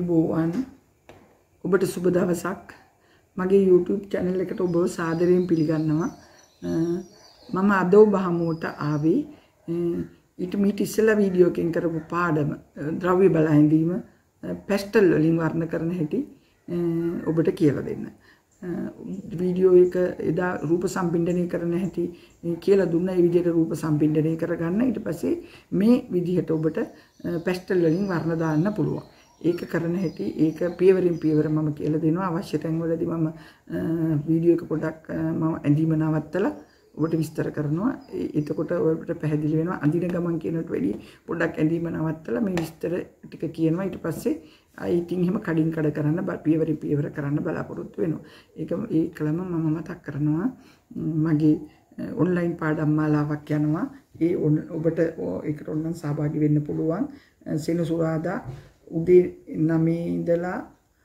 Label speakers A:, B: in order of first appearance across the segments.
A: අයුබෝවන් ඔබට සුබ දවසක් මගේ YouTube channel එකට ඔබව සාදරයෙන් පිළිගන්නවා මම අද ඔබ හමුවට ආවේ ඊට ඉස්සෙල්ලා වීඩියෝ එකකින් කරපු පාඩම ද්‍රව්‍ය බල හැඳීම පැස්ටල් වලින් වර්ණ කරන හැටි ඔබට කියලා දෙන්න වීඩියෝ එක එදා රූප සම්පින්ඩනය කරන හැටි කියලා දුන්නා ඒ විදිහට රූප සම්පින්ඩනය කරගන්න ඊට පස්සේ මේ විදිහට ඔබට පැස්ටල් වලින් වර්ණ දාන්න පුළුවන් ඒක කරන හැටි ඒක පියවරින් පියවර මම කියලා දෙනවා අවශ්‍ය තැන් වලදී මම වීඩියෝ එක පොඩක් මම ඇඳීම නවත්තලා ඔබට විස්තර කරනවා එතකොට ඔබට පැහැදිලි වෙනවා අඳින ගමන් කියනට වැඩිය පොඩක් ඇඳීම නවත්තලා මේ විස්තර ටික කියනවා ඊට පස්සේ ආයි ඉතින් එහෙම කඩින් කඩ කරන්න පියවරින් පියවර කරන්න බලාපොරොත්තු වෙනවා ඒක ඒ ක්‍රම මම මතක් කරනවා මගේ ඔන්ලයින් පාඩම් මාලාවක් යනවා ඒ ඔබට ඒකට ඕනනම් සහභාගී වෙන්න පුළුවන් සෙනසුරාදා උදේ 9 ඉඳලා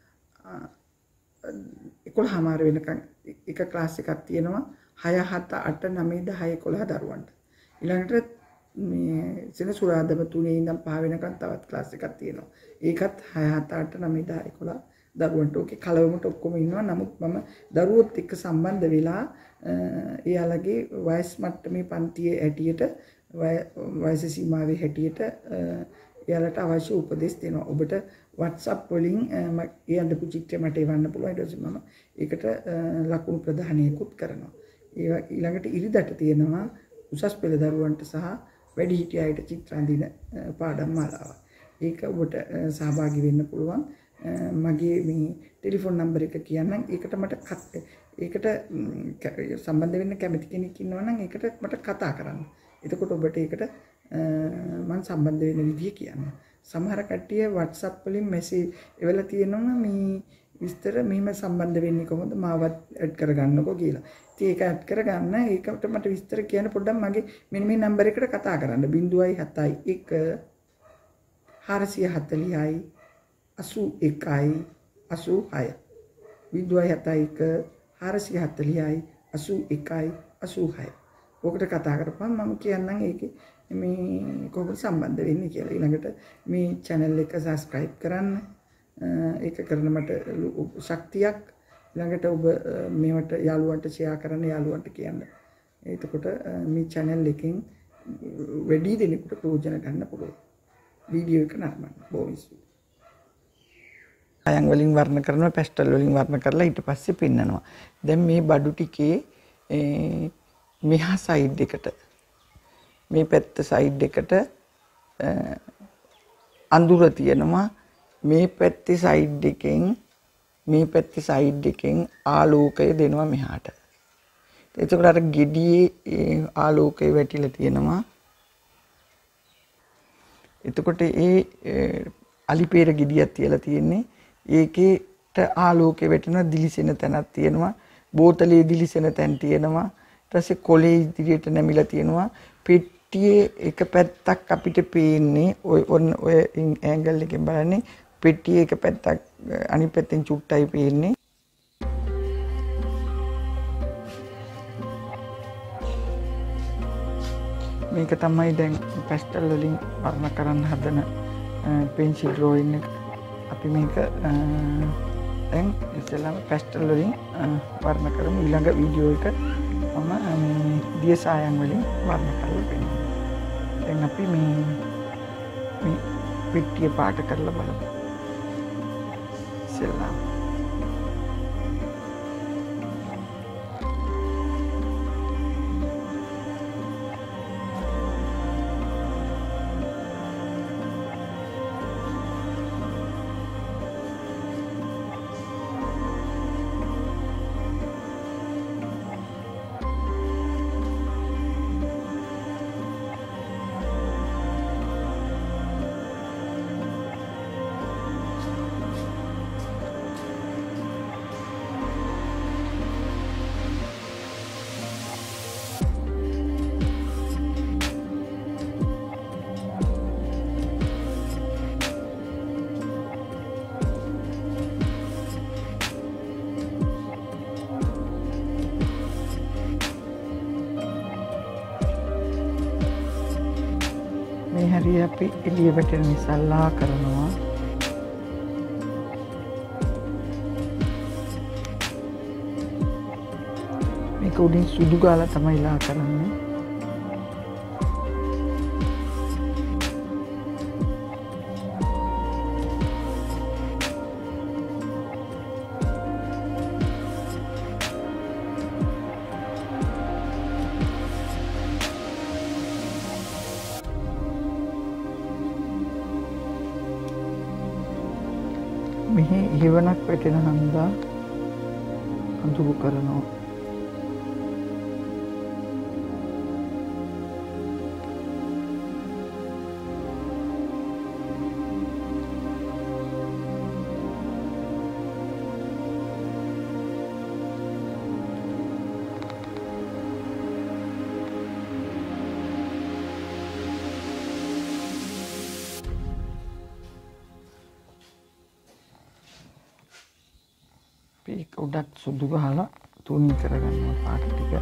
A: 11:00 වෙනකන් එක ක්ලාස් එකක් තියෙනවා 6 7 8 9 10 11 දරුවන්ට ඊළඟට මේ සෙනසුරාදාම 3 ඉඳන් 5 වෙනකන් තවත් ක්ලාස් එකක් තියෙනවා ඒකත් 6 7 8 9 10 11 දරුවන්ට ඔකේ කලවමට ඔක්කොම ඉන්නවා නමුත් මම දරුවොත් එක්ක සම්බන්ධ වෙලා එයාලගේ වයස් මට්ටමේ පන්තියේ හැටියට වයස සීමාවේ හැටියට එයාලට අවශ්‍ය උපදෙස් දෙනවා ඔබට WhatsApp වලින් ඒ අඳපු චිත්‍රය මට එවන්න පුළුවන් ඊට පස්සේ මම ඒකට ලකුණු ප්‍රදානයකුත් කරනවා ඒ ඊළඟට ඉරිදට තියෙනවා උසස් පෙළ දරුවන්ට සහ වැඩිහිටි අයට චිත්‍ර අඳින පාඩම් මාලාවක් ඒක ඔබට සහභාගී වෙන්න පුළුවන් මගේ මේ ටෙලිෆෝන් නම්බර එක කියන්නම් ඒකට මට ඒකට සම්බන්ධ වෙන්න කැමති කෙනෙක් ඉන්නවා නම් ඒකට මට කතා කරන්න එතකොට ඔබට ඒකට මම සම්බන්ධ වෙන විදිය කියන්න. සමහර කට්ටිය WhatsApp වලින් මැසේජ් එවලා තියෙනවා මේ විස්තර මෙහෙම සම්බන්ධ වෙන්නේ කොහොමද මාවත් ඇඩ් කරගන්නකෝ කියලා. ඉතින් ඒක ඇඩ් කරගන්න ඒකට මට විස්තර කියන්න පොඩ්ඩක් මගේ මෙන්න මේ නම්බර එකට කතා කරන්න 071 440යි 81යි 86 071 440යි 81යි 86 ඔකට කතා කරපන් මම කියන්නම් ඒකේ මේ කොහොමද සම්බන්ධ වෙන්නේ කියලා. ඊළඟට මේ channel එක subscribe කරන්න. ඒක කරන මට ශක්තියක්. ඊළඟට ඔබ මේවට යාළුවන්ට share කරන්න යාළුවන්ට කියන්න. එතකොට මේ channel එකෙන් වැඩි දෙනෙකුට ප්‍රයෝජන ගන්න පුළුවන්. වීඩියෝ එක නරඹන්න. බොහොම ස්තුතියි. අයන් වලින් වර්ණ කරනවා පැස්ටල් වලින් වර්ණ කරලා ඊට පස්සේ පෙන්නනවා. දැන් මේ බඩු ටිකේ මෙහා සයිඩ් එකට මේ පැත්ත සයිඩ් එකට අඳුර තියෙනවා මේ පැත්තේ සයිඩ් එකෙන් මේ පැත්තේ සයිඩ් එකෙන් ආලෝකය දෙනවා මෙහාට. එතකොට අර ගෙඩියේ ආලෝකය වැටිලා තියෙනවා. එතකොට ඒ අලිපේර ගෙඩියක් තියලා තියෙන්නේ ඒකේට ආලෝකය වැටෙනවා දිලිසෙන තැනක් තියෙනවා බෝතලේ දිලිසෙන තැන් තියෙනවා ඊට පස්සේ කොලේ ඉදිරියට නැමිලා තියෙනවා පෙට්ටියේ එක පැත්තක් අපිට පේන්නේ ඔය ඇන්ගල් එකෙන් බලන්නේ පෙට්ටියේ එක පැත්තක් අනිත් පැත්තෙන් චුට්ටයි පේන්නේ මේක තමයි දැන් පැස්ටල් වලින් වර්ණ කරන්න හදන පෙන්සිල් ඩ්‍රෝයින් එක අපි මේක දැන් ඉස්සෙල්ලාම පැස්ටල් වලින් වර්ණ කරමු ඊළඟ වීඩියෝ එක මම දිය සායන් වලින් වර්ණ කරලා පෙන්නනවා. දැන් අපි මේ පිටිය පාට කරලා බලමු. ඉස්සෙල්ලාම මේ හරිය අපි එළිය වැටෙන නිසල්ලා කරනවා මේක උඩින් සුදු ගාලා තමයි ලා කරන්නේ. මෙහි ඉහවණක් වැටෙන හන්දා අඳුරු කරනවා. ඒක උඩත් සුදු ගහලා තුනී කරගන්නවා පාට ටික.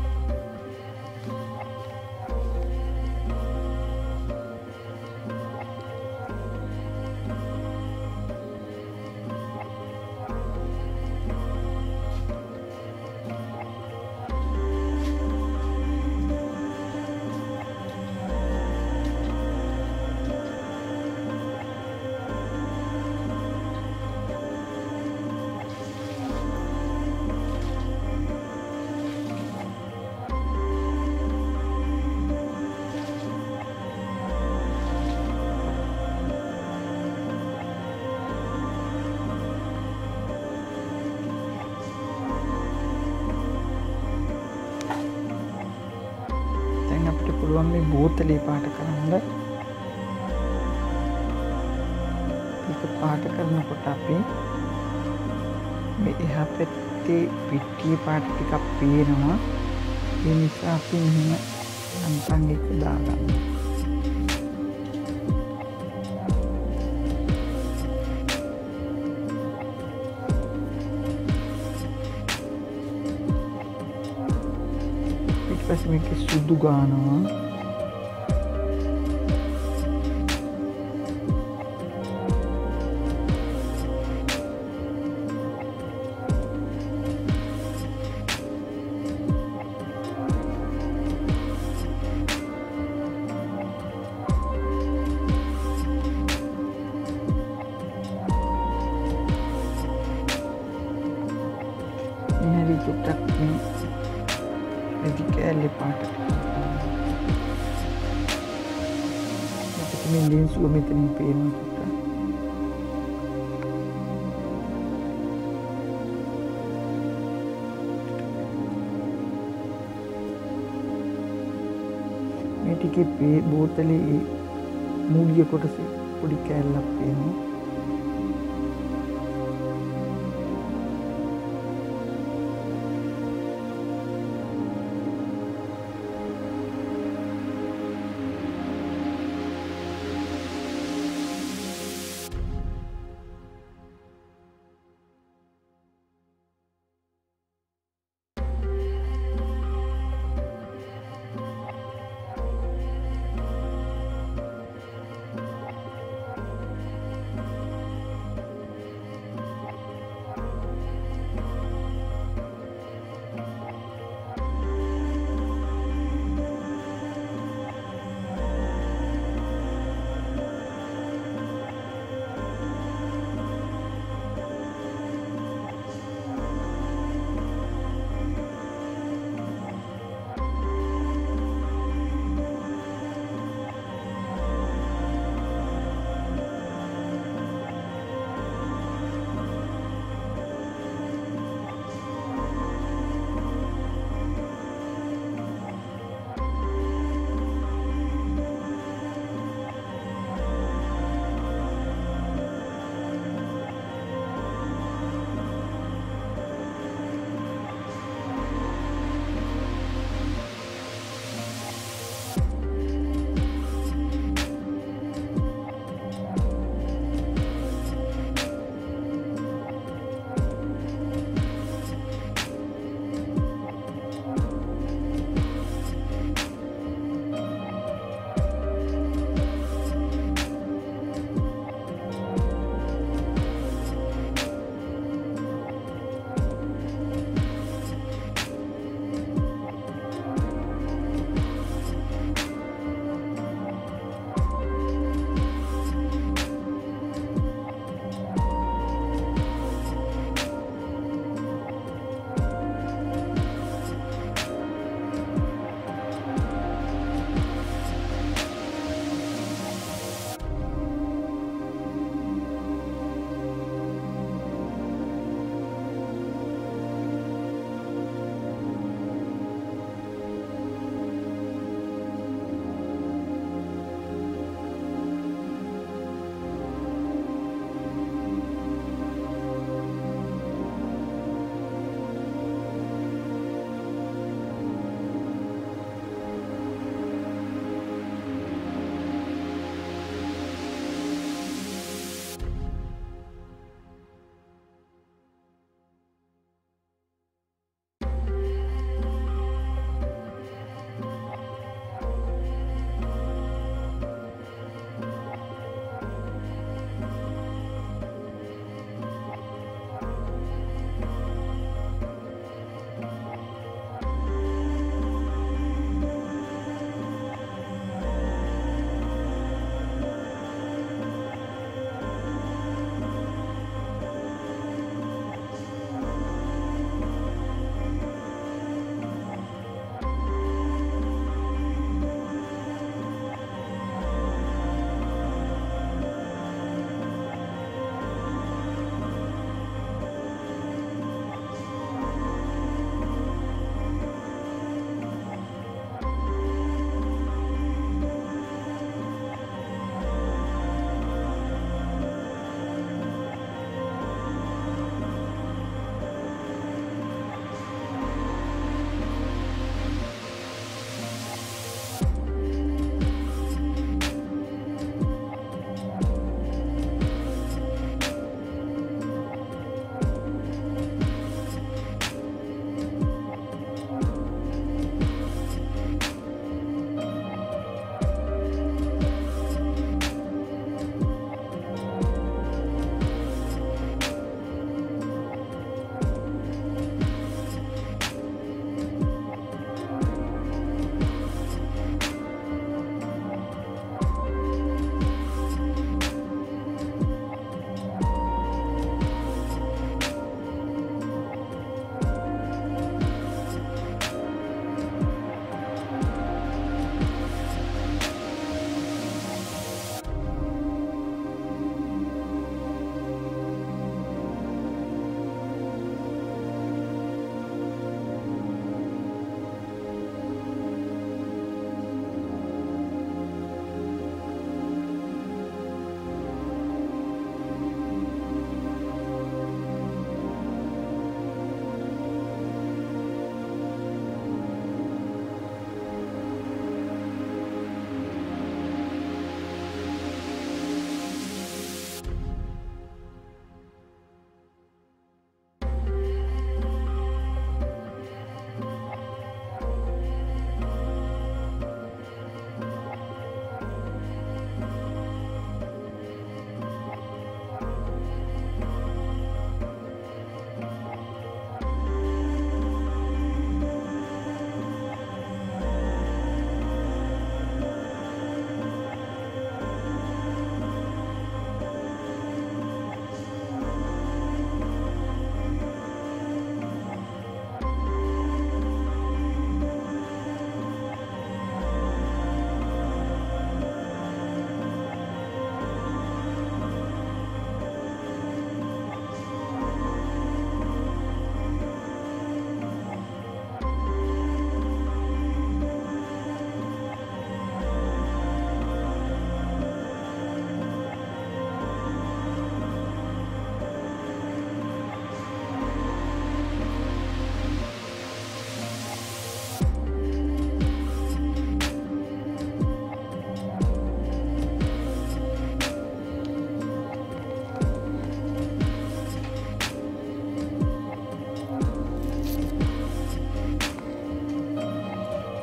A: අපිට පුළුවන් මේ බෝතලේ පාට කරන්න. ඒක පාට කරනකොට අපි මේ එහා පැත්තේ පිටියේ පාට ටිකක් පේනවා. ඒ නිසා අපි මෙහෙම අන්තන් එක දාගන්නවා. ඊපස්සේ මේක සුදු ගානවා. ini චුට්ටක් මේ ඇති කෑල්ලේ පාට මේ ලෙන්සුව මෙතනින් පේනවා චුට්ටක්. මේ ටිකේ බෝතලේ මූලිය කොටසේ පොඩි කෑල්ලක් පේනවා.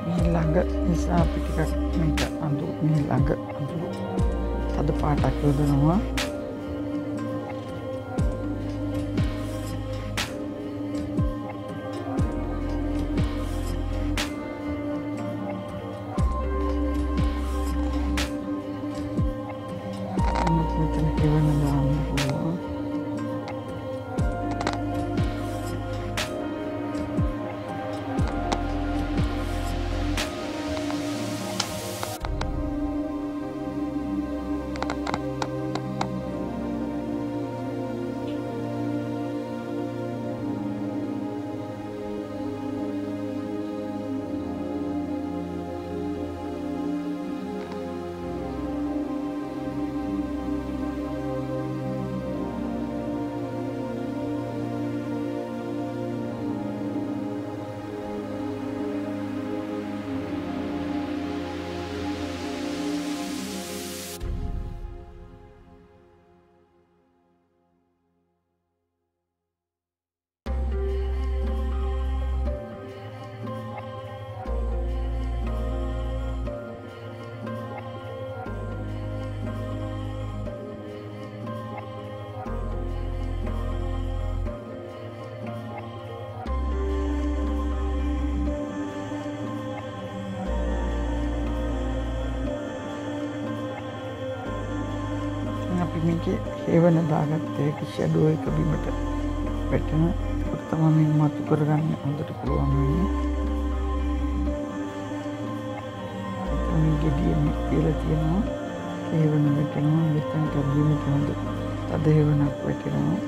A: මේ ළඟ නිසා අපි ටිකක් මේක අඳුරු මේ ළඟ අඳුරු තද පාටක් යොදනවා. මෙතන එවන දාන්න පුළුවන්. අපි මේකේ හේවන දාගත්ත එක ෂැඩෝ එක බිමට වැටෙන. ඒකට තමයි මේ මතු කරගන්න හොඳට පුළුවන් වෙන්නේ. මේ ගෙඩිය මේ කියලා තියෙනවා. හේවන වැටෙනවා. මෙතනට බිමට හොඳ තද හේවනක් වැටෙනවා.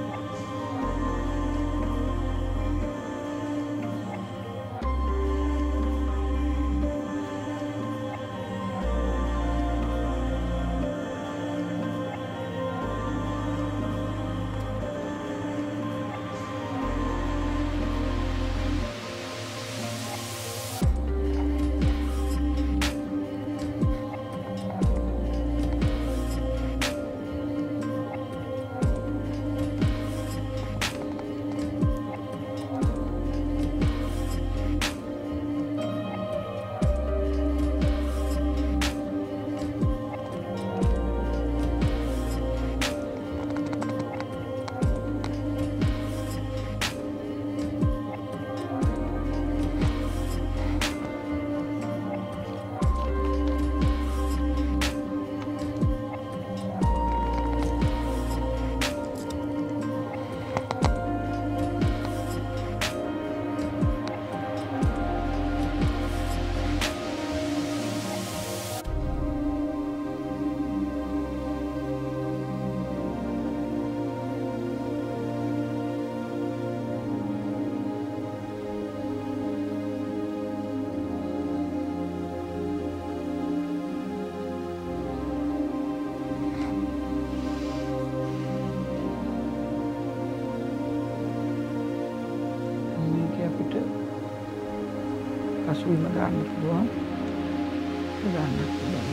A: පසුබිම ගන්න පුළුවන්. ගන්න පුළුවන්.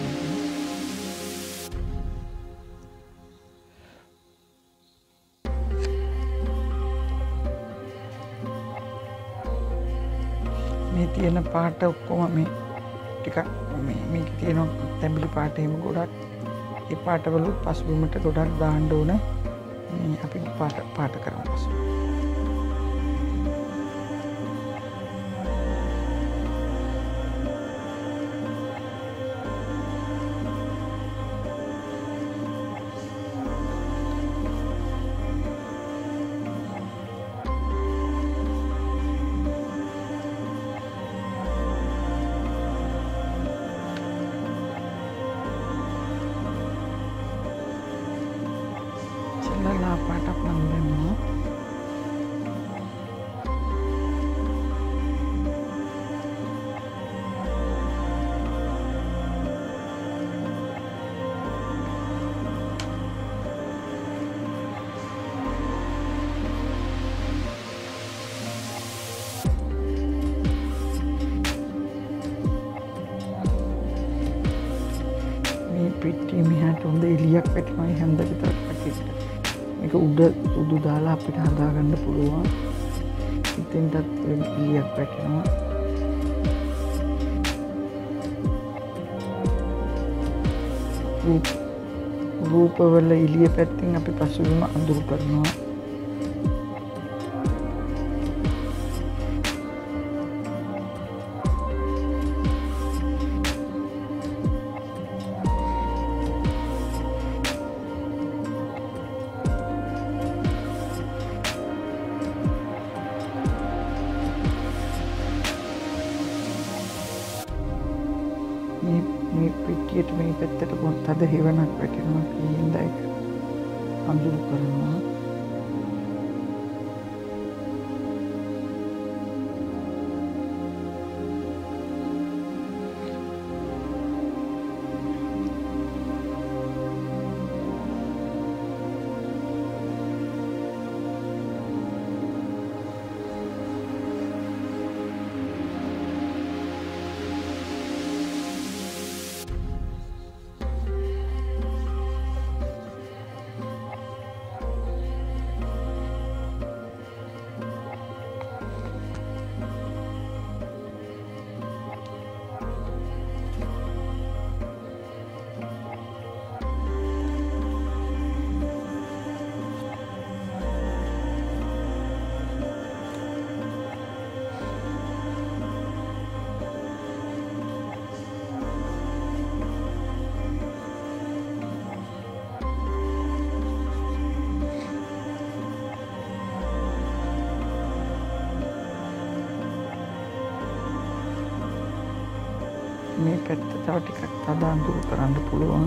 A: මේ තියෙන පාට ඔක්කොම මේ ටිකක් මේක තියෙන තැඹිලි පාට එහෙම ගොඩක් ඒ පාටවල පසුබිමට ගොඩක් දාන්න ඕන. මේ අපි පාට කරමු පසු. Lala patak lang din mo. May pretty mihat on the iliyak pet my hand the guitar packet. මේක උඩ සුදු දාලා අපිට හදාගන්න පුළුවන්. ඉතින්ටත් එළියක් වැටෙනවා. රූපවල එළිය පැත්තෙන් අපි පසුබිම අඳුරු කරනවා. මේ පිටියට මේ පැත්තට පොත් අද හෙවණක් වැටෙනවා කියන දයක අඳුරු කරනවා. මේ පැත්ත තව ටිකක් තද අඳුරු කරන්න පුළුවන්.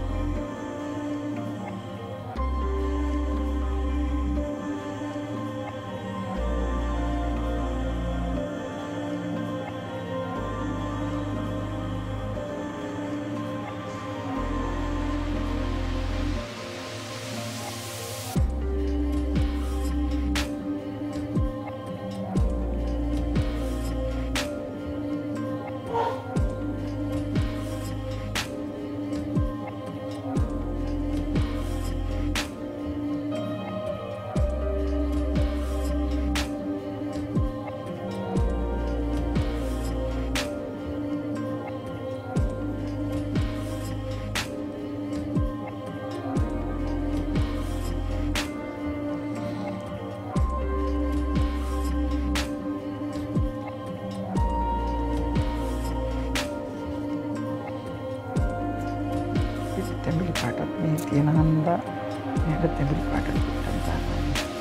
A: තැඹිලි පාටක් මේ තියෙන හන්දා මේක තැඹිලි පාටක් පුට්ටක් දානවා.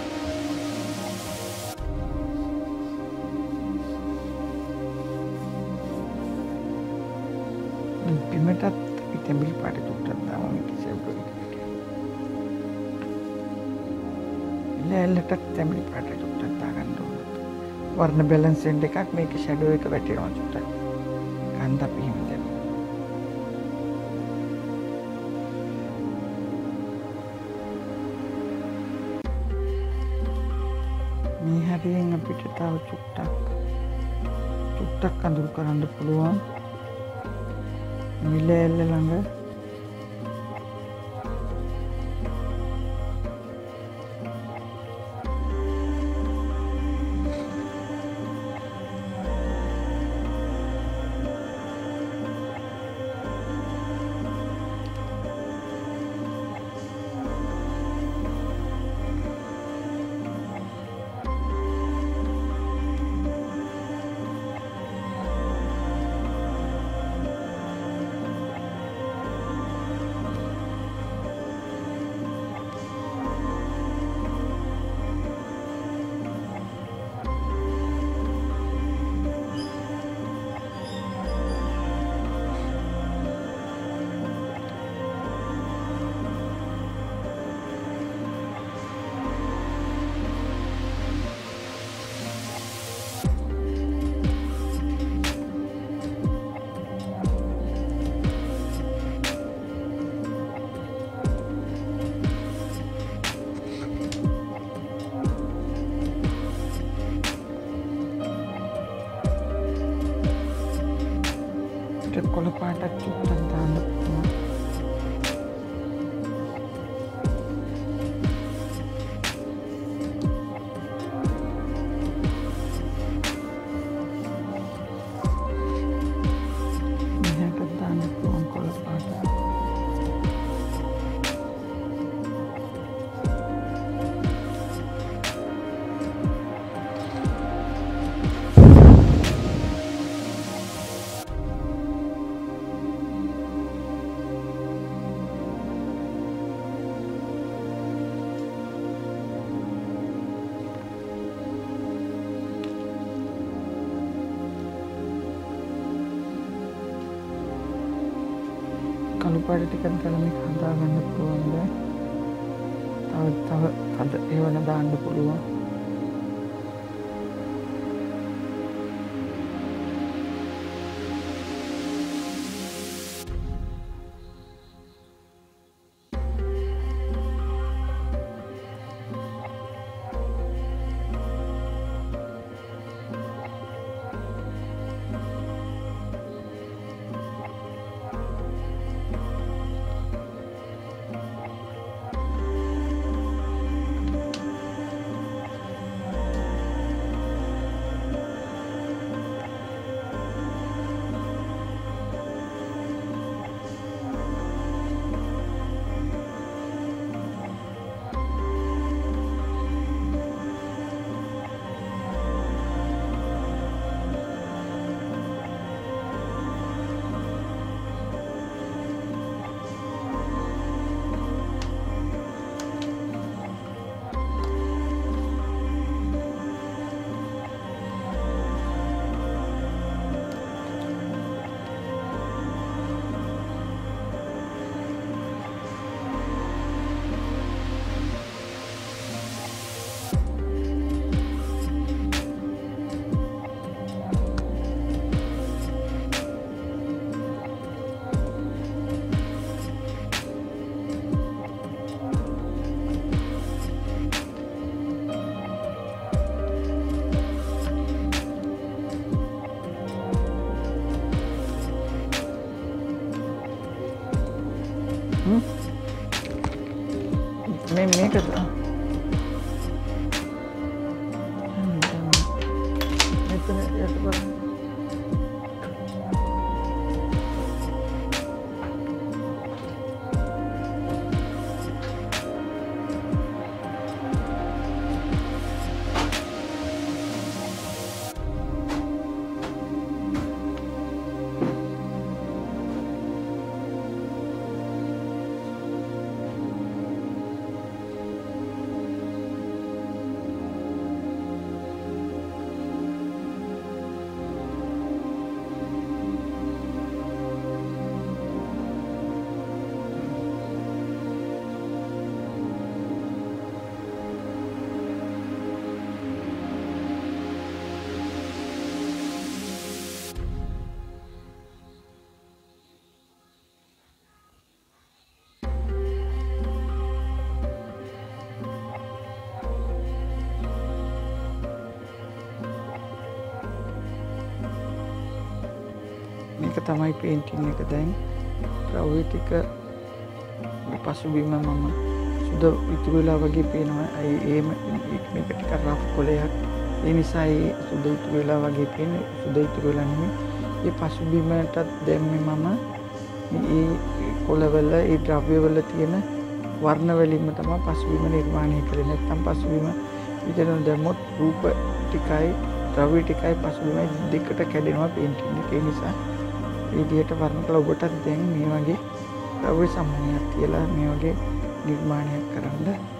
A: බිමටත් තැඹිලි පාට පුට්ටක් දානවා මේක සෙව්ඩෝ එකට. ලෑල්ලටත් තැඹිලි පාට පුට්ටක් දාගන්න ඕන. වර්ණ බැලන්ස් එකක් මේක ෂැඩෝ එක වැටෙනවා චුට්ටක්. කන්ද අපි හිම දෙන්න. මේ හැරයෙන් අපිට තව චුට්ටක් අඳුරු කරන්න පුළුවන්. මිල ඇල්ල ළඟ කොළ පාටක් චුට්ටක් දාන්න පුළුවන්. මෙහෙට දාන්න පුළුවන් කොළ පාට. කළු පාට ටිකක් දාලා මේක හදා ගන්න පුළුවන්ද? තව අද ඒවන දාන්න පුළුවන්. මේකද මෙතන යට බලන්න. මේක තමයි පේන්ටින් එක. දැන් රවුයි ටික පසුබිම මම සුදු ඉතුරු වෙලා වගේ පේනවා. ඒම මේක ටිකක් රෆ් කොලයක්. ඒ නිසා ඒ සුදු ඉතුරු වෙලා වගේ පේන්නේ. සුදු ඉතුරු වෙලා නෙමෙයි. ඒ පසුබිමටත් දැම්මේ මම මේ කොළවල ඒ ද්‍රව්‍යවල තියෙන වර්ණ වලින්ම තමයි පසුබිම නිර්මාණය කළේ. නැත්නම් පසුබිම විතරක් දැම්මොත් රූප ටිකයි ද්‍රව්‍ය ටිකයි පසුබිමයි දෙකට කැඩෙනවා පේන්ටින් එක. ඒ නිසා විදියට වර්ණ කළ ඔබටත් දැන් මේ වගේ ද්‍රව්‍ය සමූහයක් කියලා මේ වගේ නිර්මාණයක් කරන්න